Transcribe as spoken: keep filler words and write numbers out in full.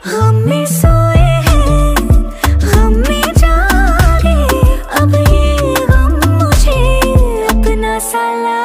हम में सोए हैं, हम में जागे, अब ये गम मुझे अपना सा